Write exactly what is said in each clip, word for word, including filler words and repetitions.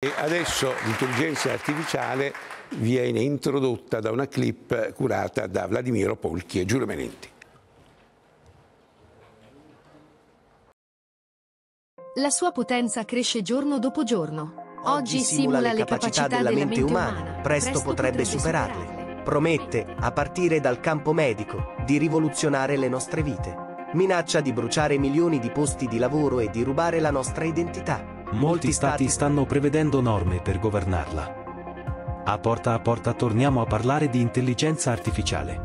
E adesso l'intelligenza artificiale viene introdotta da una clip curata da Vladimiro Polchi e Giulio Menenti. La sua potenza cresce giorno dopo giorno. Oggi simula le capacità della mente umana, presto potrebbe superarle. Promette, a partire dal campo medico, di rivoluzionare le nostre vite. Minaccia di bruciare milioni di posti di lavoro e di rubare la nostra identità. Molti stati stanno prevedendo norme per governarla. A Porta a Porta torniamo a parlare di intelligenza artificiale.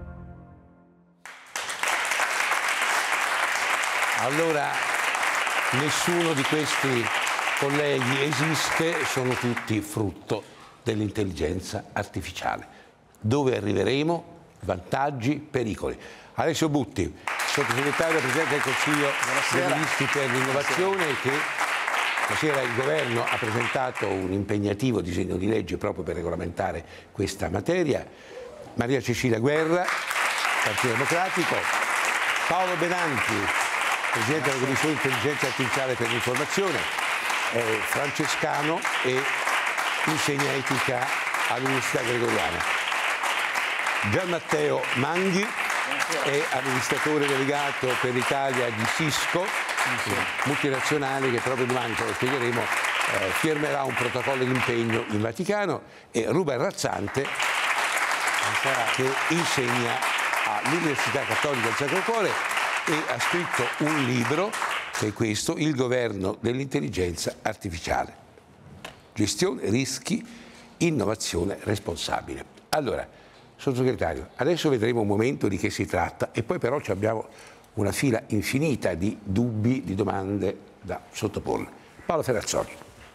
Allora, nessuno di questi colleghi esiste, sono tutti frutto dell'intelligenza artificiale. Dove arriveremo? Vantaggi, pericoli. Alessio Butti, sottosegretario Presidente del Consiglio dei Ministri per l'innovazione, che stasera il governo ha presentato un impegnativo disegno di legge proprio per regolamentare questa materia. Maria Cecilia Guerra, Partito Democratico, Paolo Benanti, Presidente della Commissione Intelligenza Artificiale per l'Informazione, eh, francescano e insegna etica all'Università Gregoriana. Gian Matteo Manghi è amministratore delegato per l'Italia di Cisco, multinazionale, che proprio domani, lo spiegheremo, eh, firmerà un protocollo di impegno in Vaticano, e Ruben Razzante, che insegna all'Università Cattolica del Sacro Cuore e ha scritto un libro, che è questo, Il governo dell'intelligenza artificiale. Gestione, rischi, innovazione responsabile. Allora, sottosegretario, adesso vedremo un momento di che si tratta, e poi però abbiamo una fila infinita di dubbi, di domande da sottoporre. Paolo Ferrazzoli.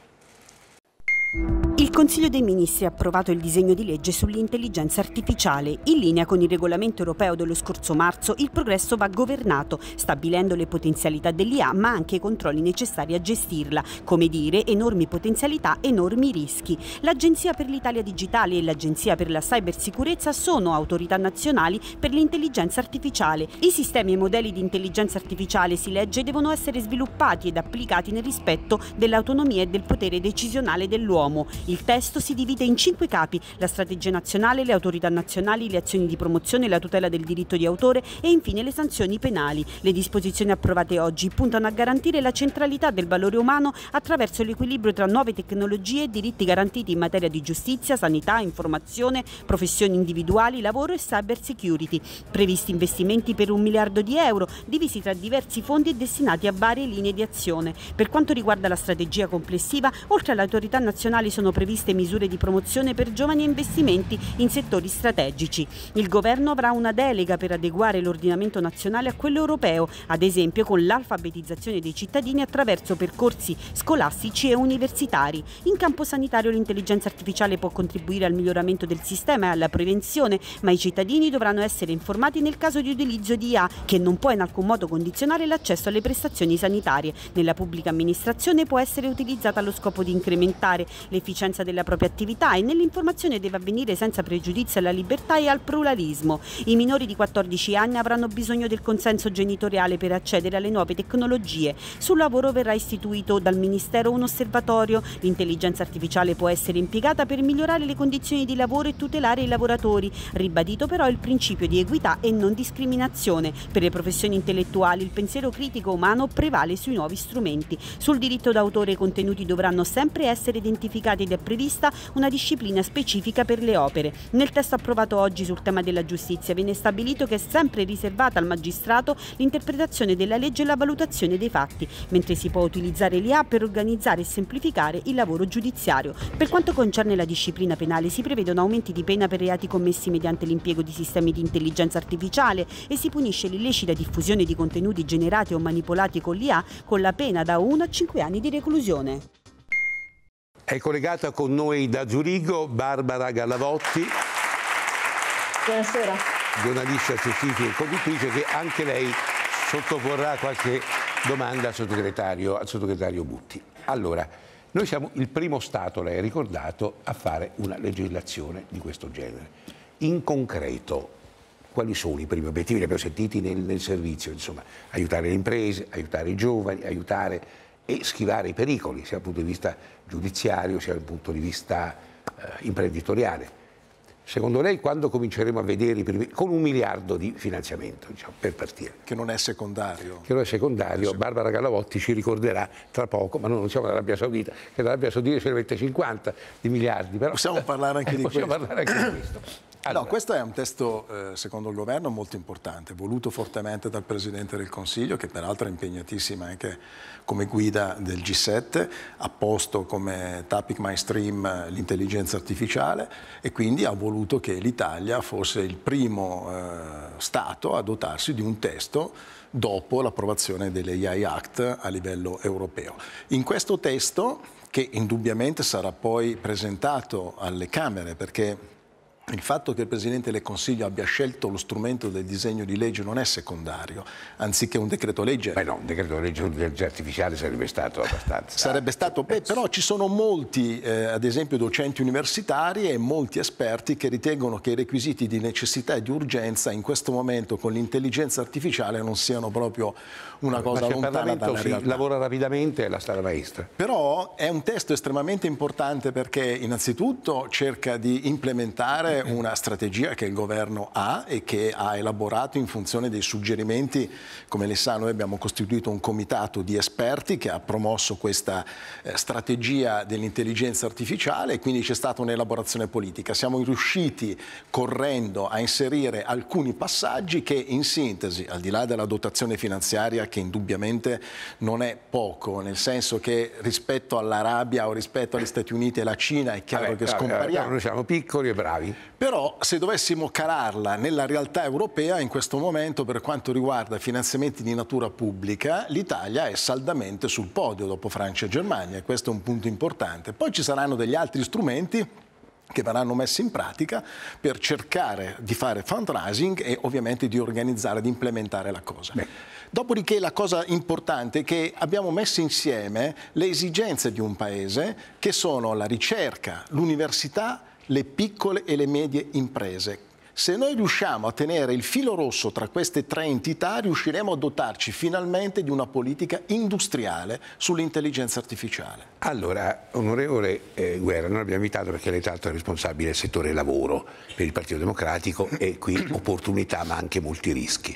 Il Consiglio dei Ministri ha approvato il disegno di legge sull'intelligenza artificiale. In linea con il regolamento europeo dello scorso marzo, il progresso va governato, stabilendo le potenzialità dell'I A, ma anche i controlli necessari a gestirla. Come dire, enormi potenzialità, enormi rischi. L'Agenzia per l'Italia Digitale e l'Agenzia per la Cybersicurezza sono autorità nazionali per l'intelligenza artificiale. I sistemi e i modelli di intelligenza artificiale, si legge, devono essere sviluppati ed applicati nel rispetto dell'autonomia e del potere decisionale dell'uomo. Il testo si divide in cinque capi: la strategia nazionale, le autorità nazionali, le azioni di promozione, la tutela del diritto di autore e infine le sanzioni penali. Le disposizioni approvate oggi puntano a garantire la centralità del valore umano attraverso l'equilibrio tra nuove tecnologie e diritti garantiti in materia di giustizia, sanità, informazione, professioni individuali, lavoro e cyber security. Previsti investimenti per un miliardo di euro, divisi tra diversi fondi e destinati a varie linee di azione. Per quanto riguarda la strategia complessiva, oltre alle autorità nazionali sono previste misure di promozione per giovani e investimenti in settori strategici. Il governo avrà una delega per adeguare l'ordinamento nazionale a quello europeo, ad esempio con l'alfabetizzazione dei cittadini attraverso percorsi scolastici e universitari. In campo sanitario l'intelligenza artificiale può contribuire al miglioramento del sistema e alla prevenzione, ma i cittadini dovranno essere informati nel caso di utilizzo di I A, che non può in alcun modo condizionare l'accesso alle prestazioni sanitarie. Nella pubblica amministrazione può essere utilizzata allo scopo di incrementare l'efficienza della propria attività, e nell'informazione deve avvenire senza pregiudizio alla libertà e al pluralismo. I minori di quattordici anni avranno bisogno del consenso genitoriale per accedere alle nuove tecnologie. Sul lavoro verrà istituito dal Ministero un osservatorio. L'intelligenza artificiale può essere impiegata per migliorare le condizioni di lavoro e tutelare i lavoratori. Ribadito però il principio di equità e non discriminazione. Per le professioni intellettuali il pensiero critico umano prevale sui nuovi strumenti. Sul diritto d'autore i contenuti dovranno sempre essere identificati ed è prevista una disciplina specifica per le opere. Nel testo approvato oggi sul tema della giustizia viene stabilito che è sempre riservata al magistrato l'interpretazione della legge e la valutazione dei fatti, mentre si può utilizzare l'I A per organizzare e semplificare il lavoro giudiziario. Per quanto concerne la disciplina penale si prevedono aumenti di pena per reati commessi mediante l'impiego di sistemi di intelligenza artificiale e si punisce l'illecita diffusione di contenuti generati o manipolati con l'I A con la pena da uno a cinque anni di reclusione. È collegata con noi da Zurigo Barbara Gallavotti. Buonasera. Giornalista scientifica e conduttrice, che anche lei sottoporrà qualche domanda al sottosegretario, al sottosegretario Butti. Allora, noi siamo il primo Stato, lei ha ricordato, a fare una legislazione di questo genere. In concreto, quali sono i primi obiettivi? Li abbiamo sentiti nel, nel servizio, insomma, aiutare le imprese, aiutare i giovani, aiutare e schivare i pericoli, sia dal punto di vista giudiziario, sia dal punto di vista eh, imprenditoriale. Secondo lei quando cominceremo a vedere i primi, con un miliardo di finanziamento, diciamo, per partire? Che non è secondario. Che non è secondario, è Barbara Gallavotti ci ricorderà tra poco, ma noi non siamo l'Arabia Saudita, che l'Arabia Saudita ce ne mette cinquanta di miliardi. Però, possiamo parlare anche eh, di possiamo questo. Parlare anche di questo. Allora. No, questo è un testo, eh, secondo il governo, molto importante, voluto fortemente dal Presidente del Consiglio, che peraltro è impegnatissima anche come guida del G sette, ha posto come topic mainstream l'intelligenza artificiale e quindi ha voluto che l'Italia fosse il primo eh, Stato a dotarsi di un testo dopo l'approvazione delle A I Act a livello europeo. In questo testo, che indubbiamente sarà poi presentato alle Camere, perché il fatto che il Presidente del Consiglio abbia scelto lo strumento del disegno di legge non è secondario, anziché un decreto legge. Beh no, un decreto legge sull'intelligenza artificiale sarebbe stato abbastanza. Sarebbe stato, beh, però ci sono molti, eh, ad esempio docenti universitari e molti esperti che ritengono che i requisiti di necessità e di urgenza in questo momento con l'intelligenza artificiale non siano proprio una cosa lontana dalla realtà. Si lavora rapidamente, è la strada maestra. Però è un testo estremamente importante perché innanzitutto cerca di implementare una strategia che il governo ha e che ha elaborato in funzione dei suggerimenti. Come lei sa, noi abbiamo costituito un comitato di esperti che ha promosso questa eh, strategia dell'intelligenza artificiale e quindi c'è stata un'elaborazione politica. Siamo riusciti correndo a inserire alcuni passaggi che in sintesi, al di là della dotazione finanziaria che indubbiamente non è poco, nel senso che rispetto all'Arabia o rispetto agli Stati Uniti e la Cina è chiaro Vabbè, che scompariamo. Noi siamo piccoli e bravi. Però se dovessimo calarla nella realtà europea in questo momento per quanto riguarda finanziamenti di natura pubblica l'Italia è saldamente sul podio dopo Francia e Germania e questo è un punto importante. Poi ci saranno degli altri strumenti che verranno messi in pratica per cercare di fare fundraising e ovviamente di organizzare, di implementare la cosa. Beh. Dopodiché la cosa importante è che abbiamo messo insieme le esigenze di un paese che sono la ricerca, l'università, le piccole e le medie imprese. Se noi riusciamo a tenere il filo rosso tra queste tre entità, riusciremo a dotarci finalmente di una politica industriale sull'intelligenza artificiale. Allora, onorevole eh, Guerra, noi abbiamo invitato perché lei tra l'altro è responsabile del settore lavoro per il Partito Democratico e qui opportunità ma anche molti rischi.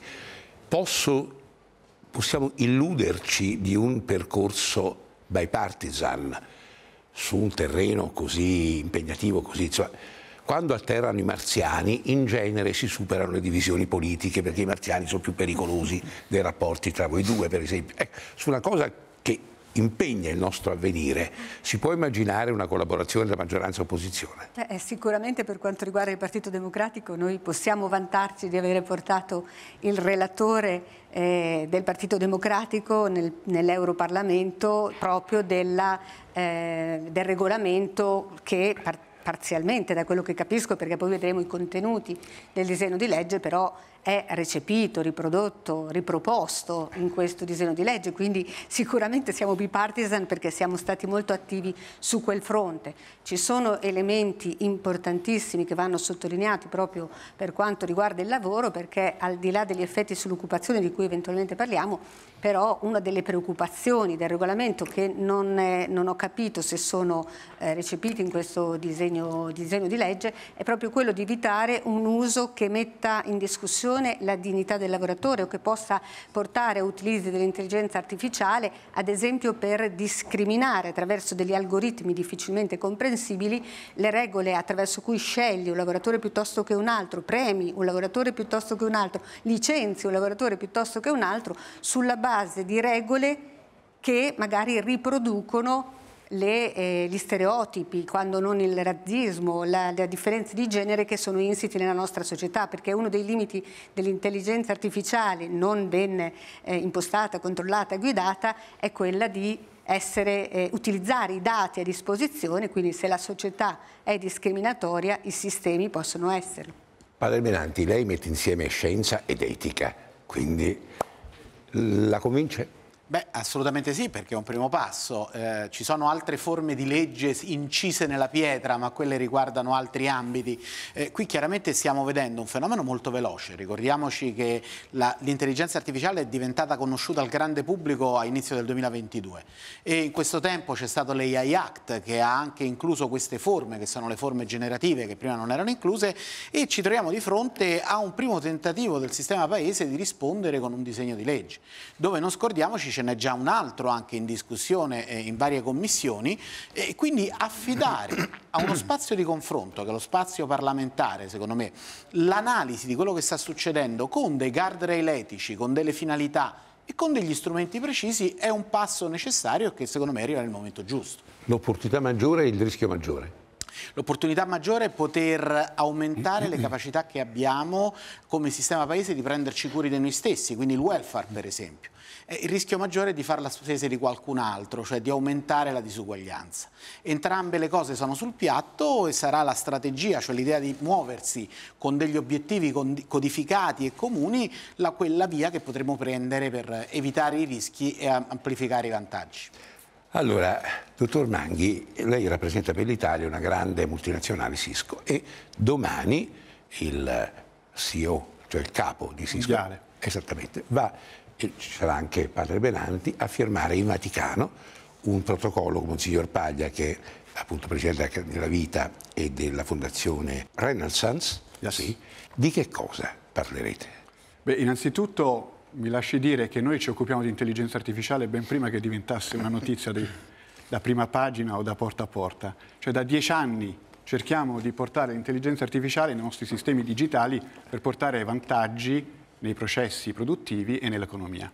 Posso, possiamo illuderci di un percorso bipartisan su un terreno così impegnativo, così, insomma, quando atterrano i marziani in genere si superano le divisioni politiche perché i marziani sono più pericolosi dei rapporti tra voi due, per esempio. Ecco, su una cosa che impegna il nostro avvenire, si può immaginare una collaborazione tra maggioranza e opposizione? Eh, sicuramente per quanto riguarda il Partito Democratico noi possiamo vantarci di avere portato il relatore eh, del Partito Democratico nel, nell'Europarlamento proprio della, eh, del regolamento che par parzialmente, da quello che capisco, perché poi vedremo i contenuti del disegno di legge, però è recepito, riprodotto, riproposto in questo disegno di legge, quindi sicuramente siamo bipartisan perché siamo stati molto attivi su quel fronte. Ci sono elementi importantissimi che vanno sottolineati proprio per quanto riguarda il lavoro, perché al di là degli effetti sull'occupazione di cui eventualmente parliamo, però una delle preoccupazioni del regolamento che non, è, non ho capito se sono eh, recepiti in questo disegno, disegno di legge è proprio quello di evitare un uso che metta in discussione la dignità del lavoratore o che possa portare a utilizzi dell'intelligenza artificiale, ad esempio per discriminare attraverso degli algoritmi difficilmente comprensibili le regole attraverso cui scegli un lavoratore piuttosto che un altro, premi un lavoratore piuttosto che un altro, licenzi un lavoratore piuttosto che un altro sulla base di regole che magari riproducono Le, eh, gli stereotipi, quando non il razzismo, la, le differenze di genere che sono insiti nella nostra società, perché uno dei limiti dell'intelligenza artificiale non ben eh, impostata, controllata, guidata è quella di essere, eh, utilizzare i dati a disposizione, quindi se la società è discriminatoria i sistemi possono esserlo. Padre Benanti, lei mette insieme scienza ed etica, quindi la convince? Beh, assolutamente sì, perché è un primo passo. Eh, ci sono altre forme di legge incise nella pietra, ma quelle riguardano altri ambiti. Eh, qui chiaramente stiamo vedendo un fenomeno molto veloce. Ricordiamoci che l'intelligenza artificiale è diventata conosciuta al grande pubblico a inizio del duemilaventidue e in questo tempo c'è stato l'A I Act che ha anche incluso queste forme, che sono le forme generative che prima non erano incluse, e ci troviamo di fronte a un primo tentativo del sistema paese di rispondere con un disegno di legge, dove non scordiamoci ce n'è già un altro anche in discussione eh, in varie commissioni, e quindi affidare a uno spazio di confronto, che è lo spazio parlamentare, secondo me, l'analisi di quello che sta succedendo con dei guardrail etici, con delle finalità e con degli strumenti precisi, è un passo necessario che secondo me arriva nel momento giusto. L'opportunità maggiore e il rischio maggiore? L'opportunità maggiore è poter aumentare le capacità che abbiamo come sistema paese di prenderci cura di noi stessi, quindi il welfare per esempio. Il rischio maggiore è di fare la spesa di qualcun altro, cioè di aumentare la disuguaglianza. Entrambe le cose sono sul piatto e sarà la strategia, cioè l'idea di muoversi con degli obiettivi codificati e comuni, la, quella via che potremo prendere per evitare i rischi e amplificare i vantaggi. Allora, dottor Manghi, lei rappresenta per l'Italia una grande multinazionale Cisco e domani il C E O, cioè il capo di Cisco, mondiale, esattamente, va, e ci sarà anche padre Benanti, a firmare in Vaticano un protocollo con Monsignor Paglia, che è appunto presidente della Vita e della fondazione Renaissance. Yes. Sì. Di che cosa parlerete? Beh, innanzitutto mi lasci dire che noi ci occupiamo di intelligenza artificiale ben prima che diventasse una notizia di, da prima pagina o da porta a porta. Cioè da dieci anni cerchiamo di portare l'intelligenza artificiale nei nostri sistemi digitali per portare vantaggi nei processi produttivi e nell'economia.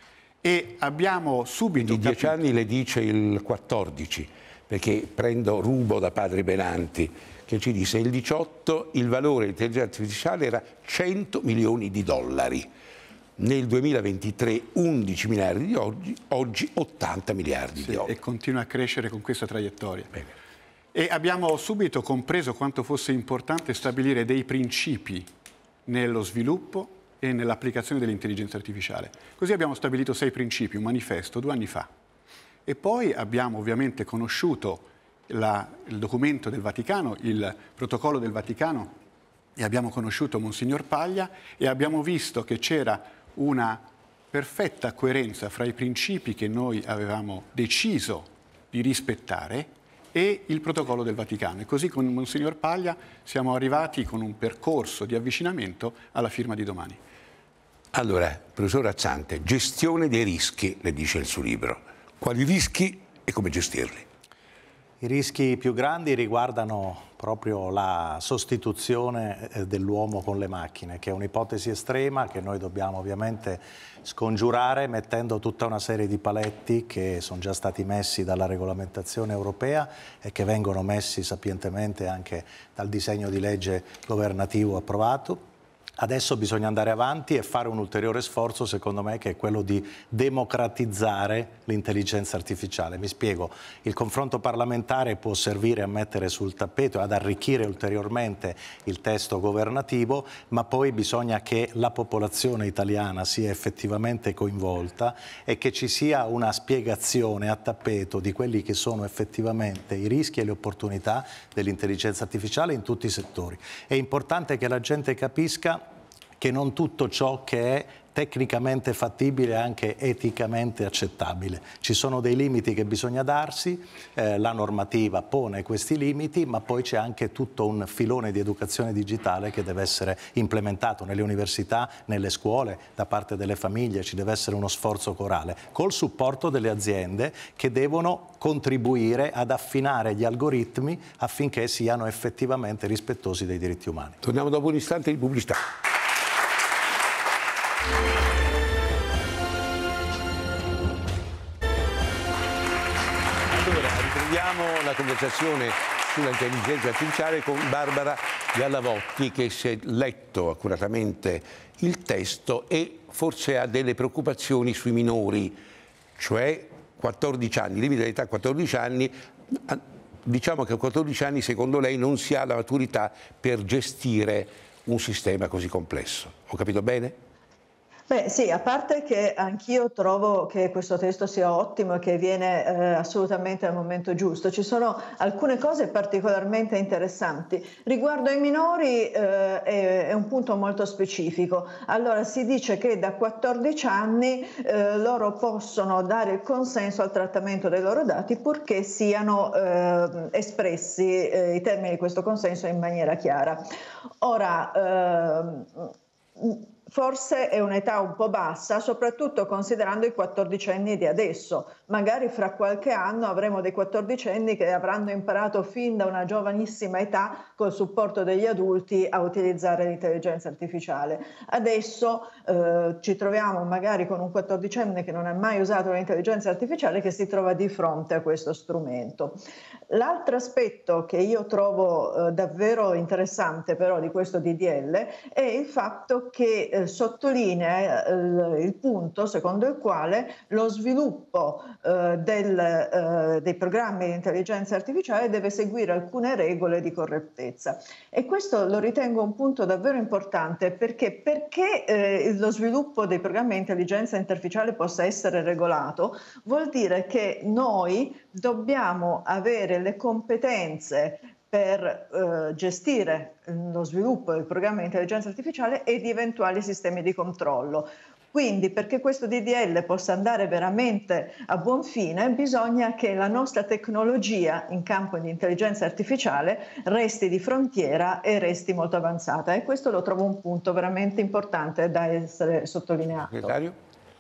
E abbiamo subito... Di dieci anni le dice il quattordici, perché prendo rubo da padre Benanti, che ci disse il diciotto il valore dell'intelligenza artificiale era cento milioni di dollari. Nel duemilaventitré undici miliardi di oggi, oggi ottanta miliardi sì, di oggi. E continua a crescere con questa traiettoria. Bene. E abbiamo subito compreso quanto fosse importante stabilire dei principi nello sviluppo e nell'applicazione dell'intelligenza artificiale. Così abbiamo stabilito sei principi, un manifesto, due anni fa. E poi abbiamo ovviamente conosciuto la, il documento del Vaticano, il protocollo del Vaticano, e abbiamo conosciuto Monsignor Paglia e abbiamo visto che c'era una perfetta coerenza fra i principi che noi avevamo deciso di rispettare e il protocollo del Vaticano. E così con Monsignor Paglia siamo arrivati con un percorso di avvicinamento alla firma di domani. Allora, professor Azzante, gestione dei rischi, le dice il suo libro. Quali rischi e come gestirli? I rischi più grandi riguardano proprio la sostituzione dell'uomo con le macchine, che è un'ipotesi estrema che noi dobbiamo ovviamente scongiurare mettendo tutta una serie di paletti che sono già stati messi dalla regolamentazione europea e che vengono messi sapientemente anche dal disegno di legge governativo approvato. Adesso bisogna andare avanti e fare un ulteriore sforzo, secondo me, che è quello di democratizzare l'intelligenza artificiale. Mi spiego, il confronto parlamentare può servire a mettere sul tappeto, ad arricchire ulteriormente il testo governativo, ma poi bisogna che la popolazione italiana sia effettivamente coinvolta e che ci sia una spiegazione a tappeto di quelli che sono effettivamente i rischi e le opportunità dell'intelligenza artificiale in tutti i settori. È importante che la gente capisca che non tutto ciò che è tecnicamente fattibile è anche eticamente accettabile. Ci sono dei limiti che bisogna darsi, eh, la normativa pone questi limiti, ma poi c'è anche tutto un filone di educazione digitale che deve essere implementato nelle università, nelle scuole, da parte delle famiglie. Ci deve essere uno sforzo corale, col supporto delle aziende che devono contribuire ad affinare gli algoritmi affinché siano effettivamente rispettosi dei diritti umani. Torniamo dopo un istante di pubblicità. Allora, riprendiamo la conversazione sull'intelligenza artificiale con Barbara Gallavotti, che si è letto accuratamente il testo e forse ha delle preoccupazioni sui minori, cioè quattordici anni, limite d'età quattordici anni. Diciamo che a quattordici anni secondo lei non si ha la maturità per gestire un sistema così complesso. Ho capito bene? Beh sì, a parte che anch'io trovo che questo testo sia ottimo e che viene eh, assolutamente al momento giusto, ci sono alcune cose particolarmente interessanti. Riguardo ai minori eh, è, è un punto molto specifico. Allora si dice che da quattordici anni eh, loro possono dare il consenso al trattamento dei loro dati purché siano eh, espressi eh, i termini di questo consenso in maniera chiara. Ora, eh, forse è un'età un po' bassa, soprattutto considerando i quattordicenni di adesso. Magari fra qualche anno avremo dei quattordicenni che avranno imparato fin da una giovanissima età, col supporto degli adulti, a utilizzare l'intelligenza artificiale. Adesso eh, ci troviamo magari con un quattordicenne che non ha mai usato l'intelligenza artificiale che si trova di fronte a questo strumento. L'altro aspetto che io trovo eh, davvero interessante però di questo D D L è il fatto che eh, sottolinea eh, il punto secondo il quale lo sviluppo eh, del, eh, dei programmi di intelligenza artificiale deve seguire alcune regole di correttezza. E questo lo ritengo un punto davvero importante perché, perché eh, lo sviluppo dei programmi di intelligenza artificiale possa essere regolato vuol dire che noi dobbiamo avere le competenze per eh, gestire lo sviluppo del programma di intelligenza artificiale e di eventuali sistemi di controllo. Quindi perché questo D D L possa andare veramente a buon fine bisogna che la nostra tecnologia in campo di intelligenza artificiale resti di frontiera e resti molto avanzata e questo lo trovo un punto veramente importante da essere sottolineato. Segretario?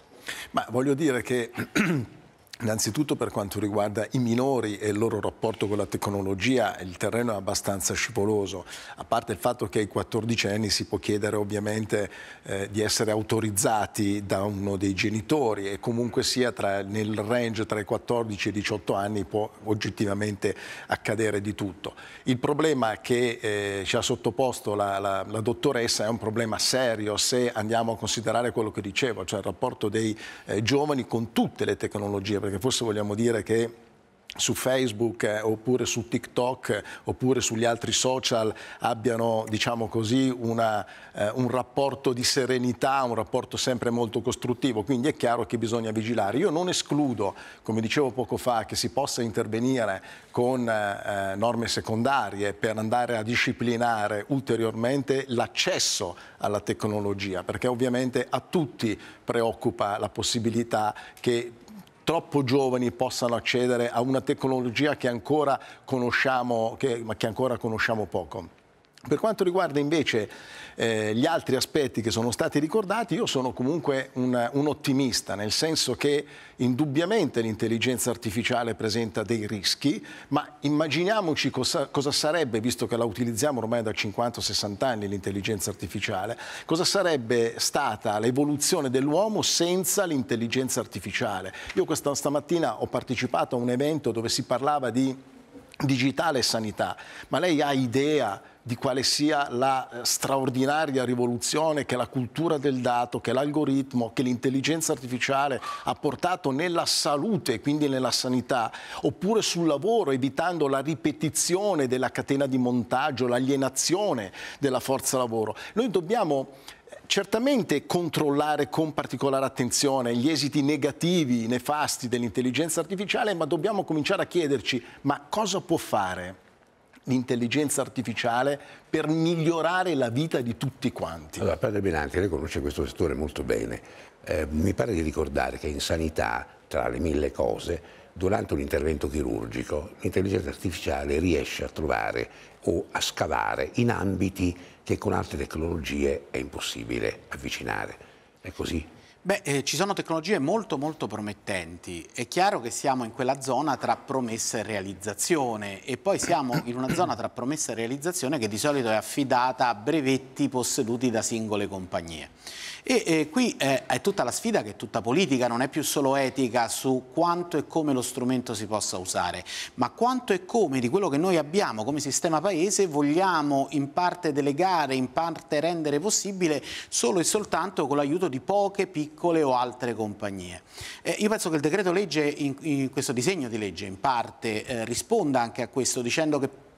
Ma voglio dire che innanzitutto per quanto riguarda i minori e il loro rapporto con la tecnologia il terreno è abbastanza scivoloso, a parte il fatto che ai quattordicenni si può chiedere ovviamente eh, di essere autorizzati da uno dei genitori e comunque sia tra, nel range tra i quattordici e i diciotto anni può oggettivamente accadere di tutto. Il problema che eh, ci ha sottoposto la, la, la dottoressa è un problema serio se andiamo a considerare quello che dicevo, cioè il rapporto dei eh, giovani con tutte le tecnologie, perché forse vogliamo dire che su Facebook eh, oppure su TikTok eh, oppure sugli altri social abbiano, diciamo così, una, eh, un rapporto di serenità, un rapporto sempre molto costruttivo, quindi è chiaro che bisogna vigilare. Io non escludo, come dicevo poco fa, che si possa intervenire con eh, norme secondarie per andare a disciplinare ulteriormente l'accesso alla tecnologia, perché ovviamente a tutti preoccupa la possibilità che troppo giovani possano accedere a una tecnologia che ancora conosciamo, che, ma che ancora conosciamo poco. Per quanto riguarda invece eh, gli altri aspetti che sono stati ricordati, io sono comunque un, un ottimista, nel senso che indubbiamente l'intelligenza artificiale presenta dei rischi, ma immaginiamoci cosa, cosa sarebbe, visto che la utilizziamo ormai da cinquanta sessanta anni l'intelligenza artificiale, cosa sarebbe stata l'evoluzione dell'uomo senza l'intelligenza artificiale. Io questa stamattina ho partecipato a un evento dove si parlava di digitale e sanità, ma lei ha idea di quale sia la straordinaria rivoluzione che la cultura del dato, che l'algoritmo, che l'intelligenza artificiale ha portato nella salute, quindi nella sanità, oppure sul lavoro, evitando la ripetizione della catena di montaggio, l'alienazione della forza lavoro. Noi dobbiamo certamente controllare con particolare attenzione gli esiti negativi, nefasti dell'intelligenza artificiale, ma dobbiamo cominciare a chiederci: ma cosa può fare l'intelligenza artificiale per migliorare la vita di tutti quanti? Allora, padre Benanti, lei conosce questo settore molto bene. Eh, mi pare di ricordare che in sanità, tra le mille cose, durante un intervento chirurgico, l'intelligenza artificiale riesce a trovare o a scavare in ambiti che con altre tecnologie è impossibile avvicinare. È così? Beh, eh, ci sono tecnologie molto molto promettenti. È chiaro che siamo in quella zona tra promessa e realizzazione e poi siamo in una zona tra promessa e realizzazione che di solito è affidata a brevetti posseduti da singole compagnie. E eh, qui eh, è tutta la sfida che è tutta politica, non è più solo etica su quanto e come lo strumento si possa usare, ma quanto e come di quello che noi abbiamo come sistema paese vogliamo in parte delegare, in parte rendere possibile solo e soltanto con l'aiuto di poche, piccole o altre compagnie. Eh, io penso che il decreto legge, in, in questo disegno di legge in parte eh, risponda anche a questo, dicendo che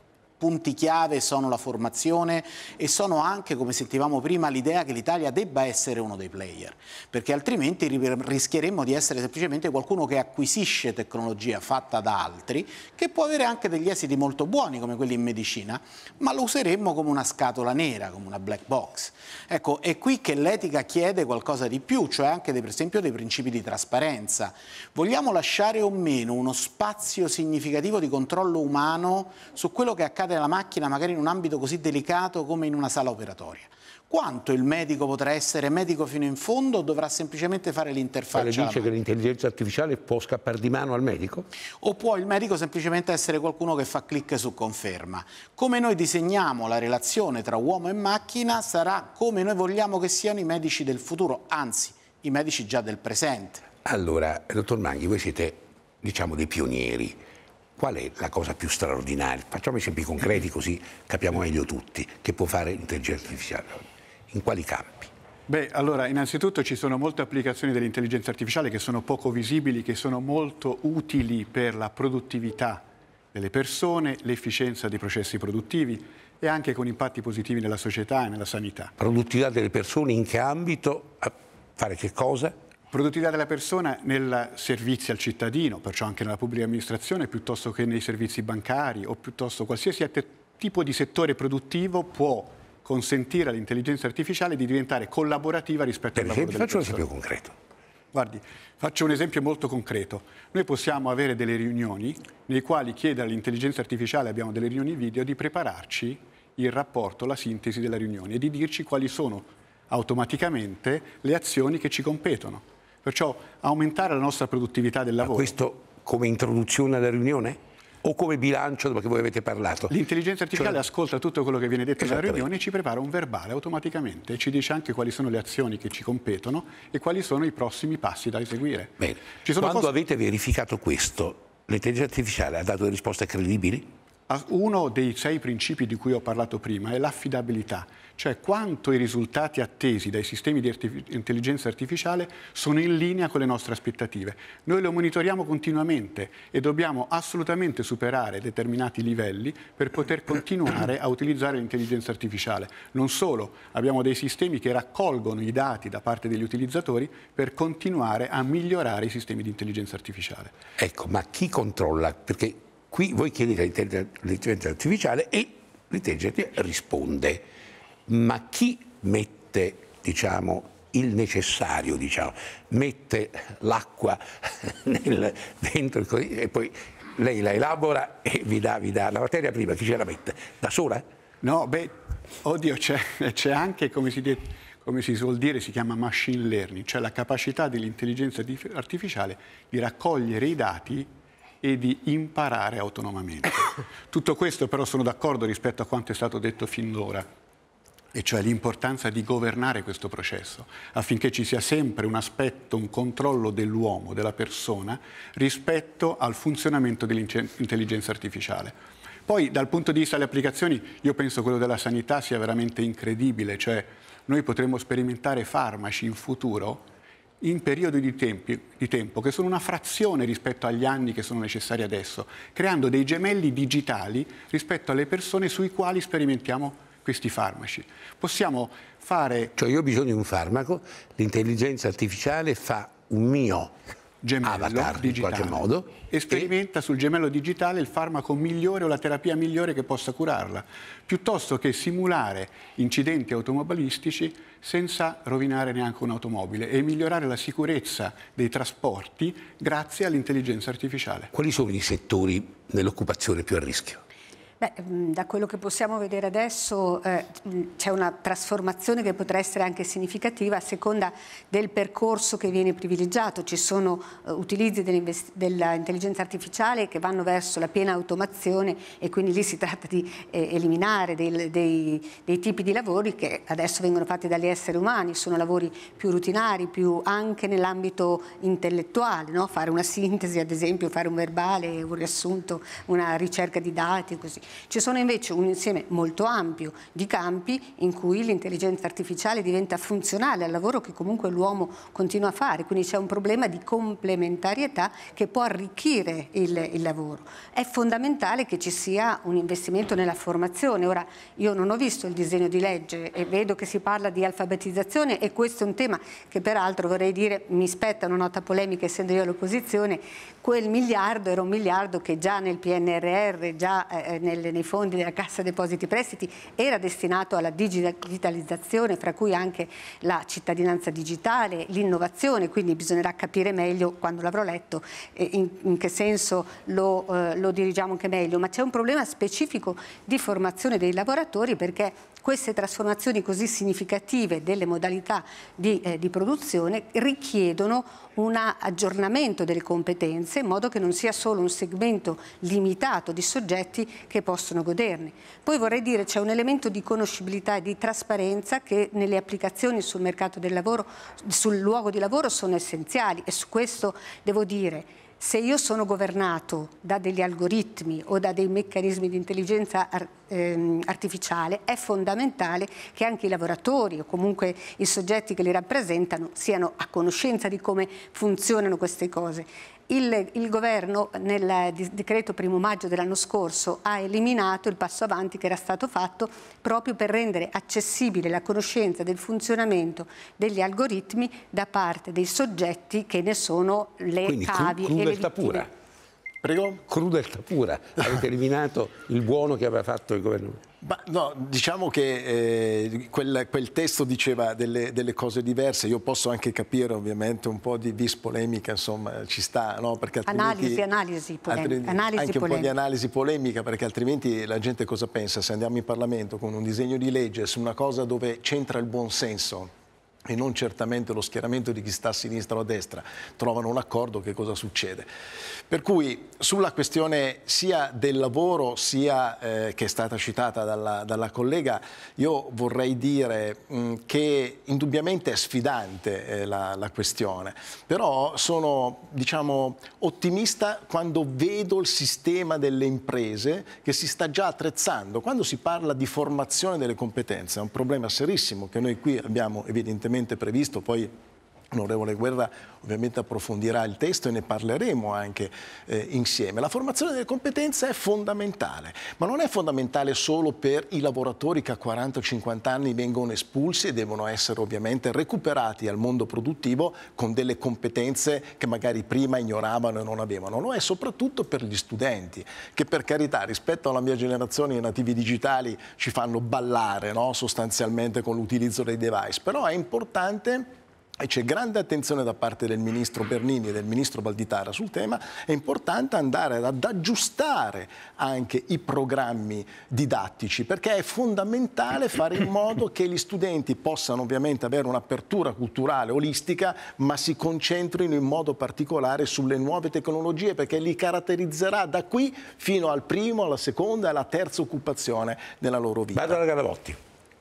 punti chiave sono la formazione e sono anche, come sentivamo prima, l'idea che l'Italia debba essere uno dei player, perché altrimenti rischieremmo di essere semplicemente qualcuno che acquisisce tecnologia fatta da altri, che può avere anche degli esiti molto buoni come quelli in medicina, ma lo useremmo come una scatola nera, come una black box. Ecco, è qui che l'etica chiede qualcosa di più, cioè anche per esempio dei principi di trasparenza. Vogliamo lasciare o meno uno spazio significativo di controllo umano su quello che accade nella macchina, magari in un ambito così delicato come in una sala operatoria? Quanto il medico potrà essere medico fino in fondo o dovrà semplicemente fare l'interfaccia? Lei dice che l'intelligenza artificiale può scappare di mano al medico? O può il medico semplicemente essere qualcuno che fa clic su conferma? Come noi disegniamo la relazione tra uomo e macchina sarà come noi vogliamo che siano i medici del futuro, anzi, i medici già del presente. Allora, dottor Manghi, voi siete, diciamo, dei pionieri. Qual è la cosa più straordinaria? Facciamo esempi concreti così capiamo meglio tutti. Che può fare l'intelligenza artificiale? In quali campi? Beh, allora, innanzitutto ci sono molte applicazioni dell'intelligenza artificiale che sono poco visibili, che sono molto utili per la produttività delle persone, l'efficienza dei processi produttivi e anche con impatti positivi nella società e nella sanità. Produttività delle persone in che ambito? A fare che cosa? Produttività della persona nel servizio al cittadino, perciò anche nella pubblica amministrazione, piuttosto che nei servizi bancari o piuttosto qualsiasi tipo di settore produttivo può consentire all'intelligenza artificiale di diventare collaborativa rispetto per al lavoro delle persone. Faccio un esempio concreto. Guardi, faccio un esempio molto concreto. Noi possiamo avere delle riunioni nei quali chiedere all'intelligenza artificiale, abbiamo delle riunioni video, di prepararci il rapporto, la sintesi della riunione e di dirci quali sono automaticamente le azioni che ci competono. Perciò aumentare la nostra produttività del lavoro. Ma questo come introduzione alla riunione? O come bilancio perché voi avete parlato? L'intelligenza artificiale cioè... ascolta tutto quello che viene detto nella riunione e ci prepara un verbale automaticamente e ci dice anche quali sono le azioni che ci competono e quali sono i prossimi passi da eseguire. Bene. Ci sono Quando cose... avete verificato questo, l'intelligenza artificiale ha dato delle risposte credibili? Uno dei sei principi di cui ho parlato prima è l'affidabilità, cioè quanto i risultati attesi dai sistemi di artif- intelligenza artificiale sono in linea con le nostre aspettative. Noi lo monitoriamo continuamente e dobbiamo assolutamente superare determinati livelli per poter continuare a utilizzare l'intelligenza artificiale. Non solo, abbiamo dei sistemi che raccolgono i dati da parte degli utilizzatori per continuare a migliorare i sistemi di intelligenza artificiale. Ecco, ma chi controlla? Perché qui voi chiedete all'intelligenza artificiale e l'intelligenza artificiale risponde. Ma chi mette, diciamo, il necessario, diciamo, mette l'acqua nel, dentro il, e poi lei la elabora e vi dà, vi dà la materia prima, chi ce la mette? Da sola? No, beh, oddio, c'è, c'è anche, come si, de, come si suol dire, si chiama machine learning, cioè la capacità dell'intelligenza artificiale di raccogliere i dati e di imparare autonomamente. Tutto questo però sono d'accordo rispetto a quanto è stato detto fin d'ora, e cioè l'importanza di governare questo processo, affinché ci sia sempre un aspetto, un controllo dell'uomo, della persona, rispetto al funzionamento dell'intelligenza artificiale. Poi dal punto di vista delle applicazioni, io penso che quello della sanità sia veramente incredibile, cioè noi potremmo sperimentare farmaci in futuro in periodi di, tempi, di tempo che sono una frazione rispetto agli anni che sono necessari adesso, creando dei gemelli digitali rispetto alle persone sui quali sperimentiamo questi farmaci. Possiamo fare... Cioè io ho bisogno di un farmaco, l'intelligenza artificiale fa un mio gemello avatar digitale, in qualche modo e sperimenta e... sul gemello digitale il farmaco migliore o la terapia migliore che possa curarla, piuttosto che simulare incidenti automobilistici senza rovinare neanche un'automobile e migliorare la sicurezza dei trasporti grazie all'intelligenza artificiale. Quali sono i settori nell'occupazione più a rischio? Beh, da quello che possiamo vedere adesso eh, c'è una trasformazione che potrà essere anche significativa a seconda del percorso che viene privilegiato. Ci sono eh, utilizzi dell'intelligenza artificiale che vanno verso la piena automazione e quindi lì si tratta di eh, eliminare dei, dei, dei tipi di lavori che adesso vengono fatti dagli esseri umani, sono lavori più rutinari, più anche nell'ambito intellettuale, no? Fare una sintesi ad esempio, fare un verbale, un riassunto, una ricerca di dati, così. Ci sono invece un insieme molto ampio di campi in cui l'intelligenza artificiale diventa funzionale al lavoro che comunque l'uomo continua a fare, quindi c'è un problema di complementarietà che può arricchire il, il lavoro. È fondamentale che ci sia un investimento nella formazione. Ora, io non ho visto il disegno di legge e vedo che si parla di alfabetizzazione, e questo è un tema che peraltro, vorrei dire, mi spetta una nota polemica essendo io all'opposizione. Quel miliardo era un miliardo che già nel P N R R, già eh, nel, nei fondi della Cassa Depositi Prestiti, era destinato alla digitalizzazione, fra cui anche la cittadinanza digitale, l'innovazione, quindi bisognerà capire meglio, quando l'avrò letto, eh, in, in che senso lo, eh, lo dirigiamo anche meglio. Ma c'è un problema specifico di formazione dei lavoratori, perché queste trasformazioni così significative delle modalità di, eh, di produzione richiedono un aggiornamento delle competenze, in modo che non sia solo un segmento limitato di soggetti che possono goderne. Poi vorrei dire, c'è un elemento di conoscibilità e di trasparenza che nelle applicazioni sul mercato del lavoro, sul luogo di lavoro, sono essenziali, e su questo devo dire: se io sono governato da degli algoritmi o da dei meccanismi di intelligenza artificiale, è fondamentale che anche i lavoratori o comunque i soggetti che li rappresentano siano a conoscenza di come funzionano queste cose. Il, il governo nel decreto primo maggio dell'anno scorso ha eliminato il passo avanti che era stato fatto proprio per rendere accessibile la conoscenza del funzionamento degli algoritmi da parte dei soggetti che ne sono le Quindi, cavi cru- e le crudeltà pura. Prego? Crudeltà pura. Avete eliminato il buono che aveva fatto il governo. Ma no, diciamo che eh, quel, quel testo diceva delle, delle cose diverse. Io posso anche capire ovviamente un po' di vis polemica, insomma, ci sta, no? Perché analisi, analisi polemica. Analisi anche polemica. un po' di analisi polemica, perché altrimenti la gente cosa pensa? Se andiamo in Parlamento con un disegno di legge su una cosa dove c'entra il buon senso e non certamente lo schieramento di chi sta a sinistra o a destra, trovano un accordo, che cosa succede? Per cui sulla questione sia del lavoro sia eh, che è stata citata dalla, dalla collega, io vorrei dire mh, che indubbiamente è sfidante eh, la, la questione, però sono, diciamo, ottimista quando vedo il sistema delle imprese che si sta già attrezzando. Quando si parla di formazione delle competenze è un problema serissimo che noi qui abbiamo evidentemente previsto, poi l'onorevole Guerra ovviamente approfondirà il testo e ne parleremo anche eh, insieme. La formazione delle competenze è fondamentale, ma non è fondamentale solo per i lavoratori che a quaranta cinquanta anni vengono espulsi e devono essere ovviamente recuperati al mondo produttivo con delle competenze che magari prima ignoravano e non avevano. Lo è soprattutto per gli studenti, che per carità rispetto alla mia generazione i nativi digitali ci fanno ballare, no? Sostanzialmente con l'utilizzo dei device, però è importante. E c'è grande attenzione da parte del ministro Bernini e del ministro Valditara sul tema, è importante andare ad aggiustare anche i programmi didattici, perché è fondamentale fare in modo che gli studenti possano ovviamente avere un'apertura culturale olistica, ma si concentrino in modo particolare sulle nuove tecnologie, perché li caratterizzerà da qui fino al primo, alla seconda e alla terza occupazione della loro vita. Barbara Galavotti.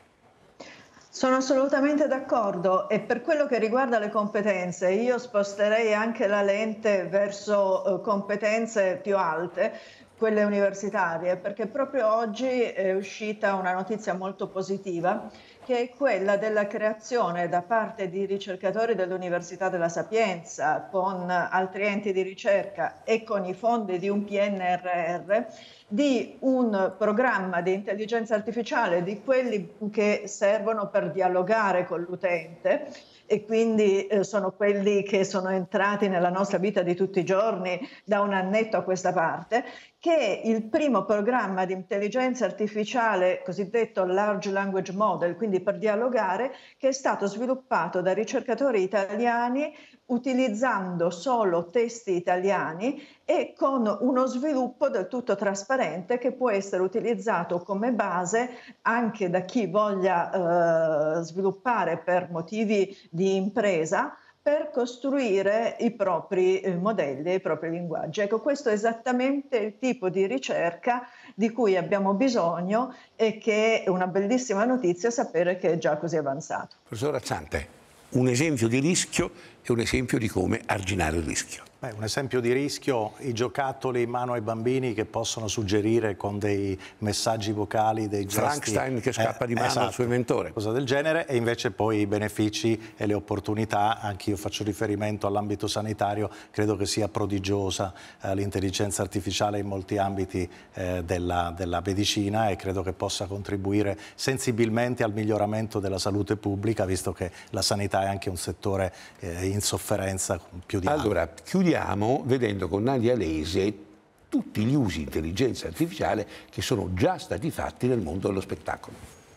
Sono assolutamente d'accordo, e per quello che riguarda le competenze io sposterei anche la lente verso eh, competenze più alte, quelle universitarie, perché proprio oggi è uscita una notizia molto positiva, che è quella della creazione da parte di ricercatori dell'Università della Sapienza con altri enti di ricerca e con i fondi di un P N R R di un programma di intelligenza artificiale, di quelli che servono per dialogare con l'utente, e quindi eh, sono quelli che sono entrati nella nostra vita di tutti i giorni da un annetto a questa parte, che è il primo programma di intelligenza artificiale cosiddetto Large Language Model, quindi per dialogare, che è stato sviluppato da ricercatori italiani utilizzando solo testi italiani e con uno sviluppo del tutto trasparente che può essere utilizzato come base anche da chi voglia eh, sviluppare per motivi di impresa, per costruire i propri eh, modelli, i propri linguaggi. Ecco, questo è esattamente il tipo di ricerca di cui abbiamo bisogno, e che è una bellissima notizia sapere che è già così avanzato. Professor Acciante, un esempio di rischio e un esempio di come arginare il rischio. Beh, un esempio di rischio, i giocattoli in mano ai bambini che possono suggerire con dei messaggi vocali, dei gesti... Frankenstein che scappa eh, di mano esatto, al suo inventore. Cosa del genere, e invece poi i benefici e le opportunità, anche io faccio riferimento all'ambito sanitario, credo che sia prodigiosa eh, l'intelligenza artificiale in molti ambiti eh, della, della medicina, e credo che possa contribuire sensibilmente al miglioramento della salute pubblica, visto che la sanità è anche un settore eh, in sofferenza più di altri. Allora, chiudiamo vedendo con Nadia Lese tutti gli usi di intelligenza artificiale che sono già stati fatti nel mondo dello spettacolo.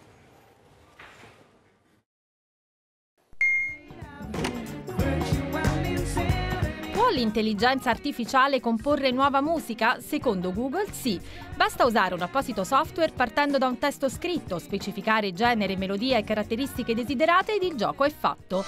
Può l'intelligenza artificiale comporre nuova musica? Secondo Google sì. Basta usare un apposito software partendo da un testo scritto, specificare genere, melodia e caratteristiche desiderate ed il gioco è fatto.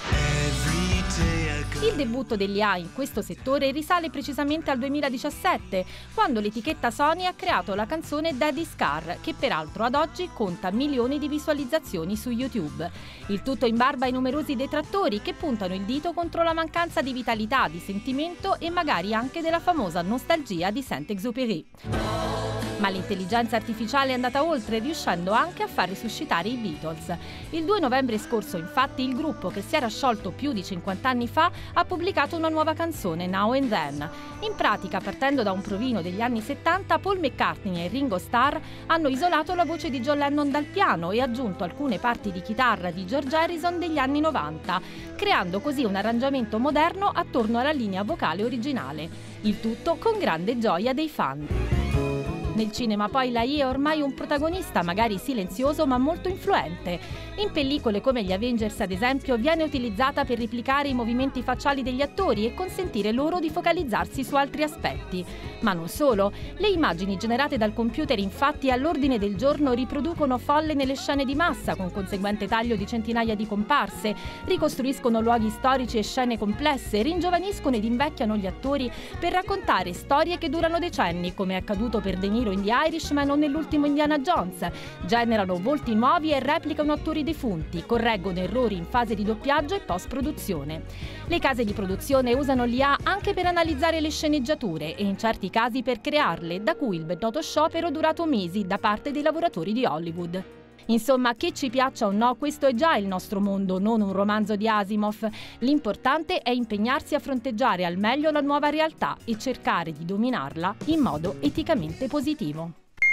Il debutto dell'I A in questo settore risale precisamente al duemiladiciassette, quando l'etichetta Sony ha creato la canzone Daddy's Car, che peraltro ad oggi conta milioni di visualizzazioni su YouTube. Il tutto in barba ai numerosi detrattori che puntano il dito contro la mancanza di vitalità, di sentimento e magari anche della famosa nostalgia di Saint-Exupéry. Ma l'intelligenza artificiale è andata oltre, riuscendo anche a far risuscitare i Beatles. Il due novembre scorso, infatti, il gruppo, che si era sciolto più di cinquanta anni fa, ha pubblicato una nuova canzone, Now and Then. In pratica, partendo da un provino degli anni settanta, Paul McCartney e Ringo Starr hanno isolato la voce di John Lennon dal piano e aggiunto alcune parti di chitarra di George Harrison degli anni novanta, creando così un arrangiamento moderno attorno alla linea vocale originale. Il tutto con grande gioia dei fan. Nel cinema poi la I A è ormai un protagonista, magari silenzioso ma molto influente. In pellicole come gli Avengers, ad esempio, viene utilizzata per replicare i movimenti facciali degli attori e consentire loro di focalizzarsi su altri aspetti. Ma non solo. Le immagini generate dal computer, infatti, all'ordine del giorno riproducono folle nelle scene di massa, con conseguente taglio di centinaia di comparse, ricostruiscono luoghi storici e scene complesse, ringiovaniscono ed invecchiano gli attori per raccontare storie che durano decenni, come è accaduto per De Niro in The Irishman o nell'ultimo Indiana Jones, generano volti nuovi e replicano attori defunti, correggono errori in fase di doppiaggio e post-produzione. Le case di produzione usano l'I A anche per analizzare le sceneggiature e in certi casi per crearle, da cui il ben noto sciopero durato mesi da parte dei lavoratori di Hollywood. Insomma, che ci piaccia o no, questo è già il nostro mondo, non un romanzo di Asimov. L'importante è impegnarsi a fronteggiare al meglio la nuova realtà e cercare di dominarla in modo eticamente positivo.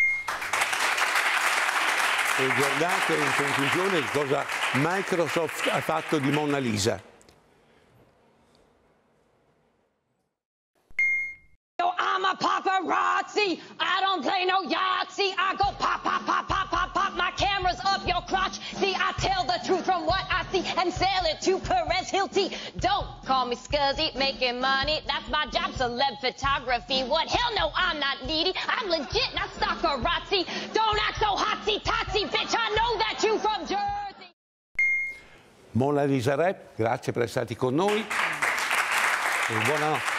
E guardate in conclusione cosa Microsoft ha fatto di Mona Lisa. I'm a paparazzi, I don't play no Yahtzee, I go pop, pop, pop, pop, pop, pop, my camera's up your crotch, see I tell the truth from what I see and sell it to Perez Hilty. Don't call me scuzzy, making money, that's my job, celeb photography, what, hell no, I'm not needy, I'm legit, not soccerazzi, don't act so hotsy-totsy, bitch, I know that you from Jersey. Mona Lisa Rap, grazie per essere stati con noi e buonanotte.